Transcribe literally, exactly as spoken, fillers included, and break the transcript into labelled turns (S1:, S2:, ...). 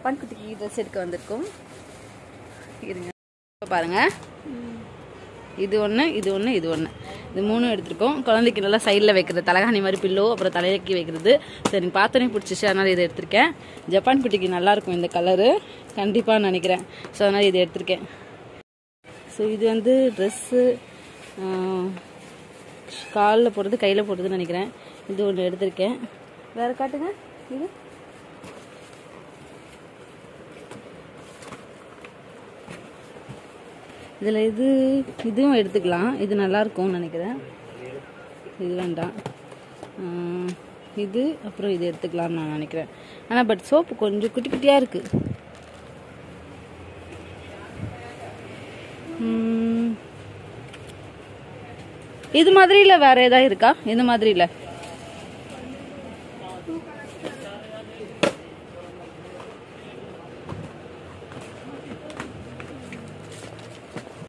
S1: Japan குட்டிக்கு dress எடுக்க வந்திருக்கோம். இருங்க பாருங்கள், இது ஒன்று இது ஒன்று இது ஒன்று இது மூணும் எடுத்துருக்கோம். குழந்தைக்கு நல்லா சைடில் வைக்கிறது தலகாணி மாதிரி பில்லோ, அப்புறம் தலையக்கி வைக்கிறது. சரி எனக்கு பார்த்தோன்னே பிடிச்சிச்சு, அதனால் இதை எடுத்திருக்கேன். ஜப்பான் குட்டிக்கு நல்லாயிருக்கும் இந்த கலரு, கண்டிப்பாக நினைக்கிறேன். ஸோ அதனால் இதை எடுத்திருக்கேன். ஸோ இது வந்து ட்ரெஸ்ஸு காலில் போடுறது கையில் போடுறதுன்னு நினைக்கிறேன். இது ஒன்று எடுத்திருக்கேன். வேறு காட்டுங்க. இது இதில் இது இதுவும் எடுத்துக்கலாம், இது நல்லாயிருக்கும்னு நினைக்கிறேன். இது வேண்டாம், இது அப்புறம் இது எடுத்துக்கலாம்னு நான் நினைக்கிறேன். ஆனால் பட் சோப்பு கொஞ்சம் குட்டி குட்டியாக இருக்குது. இது மாதிரி இல்லை வேறு ஏதாவது இருக்கா? இந்த மாதிரி இல்லை.